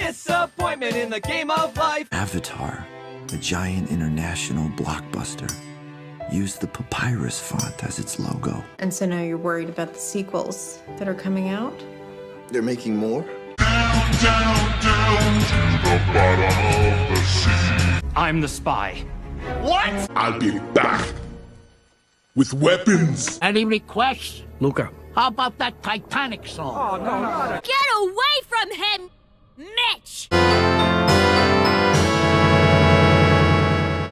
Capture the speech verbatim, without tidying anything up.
disappointment in the game of life. Avatar, a giant international blockbuster, used the papyrus font as its logo. And so now you're worried about the sequels that are coming out? They're making more? Down, down, down to the bottom of the sea. I'm the spy. What? I'll be back with weapons. Any requests? Luca. How about that Titanic song? Oh, no, no. Get away from him, Mitch!